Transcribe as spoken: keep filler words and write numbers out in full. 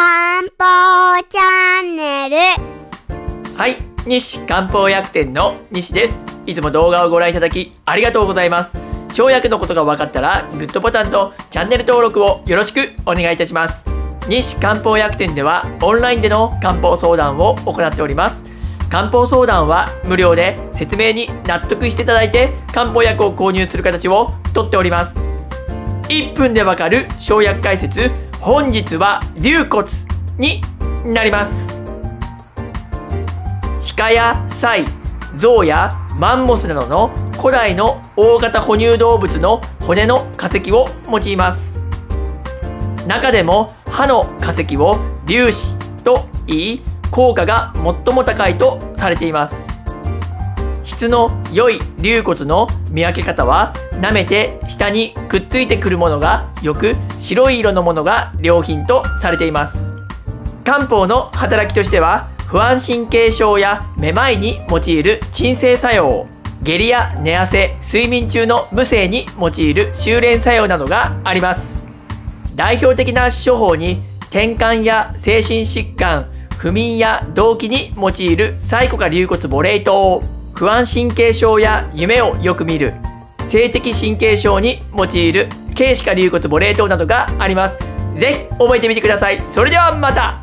漢方チャンネル。 はい、西漢方薬店の西です。いつも動画をご覧いただきありがとうございます。生薬のことが分かったらグッドボタンとチャンネル登録をよろしくお願いいたします。西漢方薬店ではオンラインでの漢方相談を行っております。漢方相談は無料で説明に納得していただいて漢方薬を購入する形をとっております。いっぷんでわかる生薬解説、本日は龍骨になります。鹿やサイ、象やマンモスなどの古代の大型哺乳動物の骨の化石を用います。中でも歯の化石を龍歯と言い、効果が最も高いとされています。質の良い龍骨の見分け方は、舐めて下にくっついてくるものがよく、白い色のものが良品とされています。漢方の働きとしては、不安神経症やめまいに用いる鎮静作用、下痢や寝汗、睡眠中の無精に用いる修練作用などがあります。代表的な処方に、転換や精神疾患、不眠や動悸に用いるサイコカ龍骨ボレイ糖、不安神経症や夢をよく見る性的神経症に用いる軽視化龍骨ボレイ糖などがあります。ぜひ覚えてみてください。それではまた。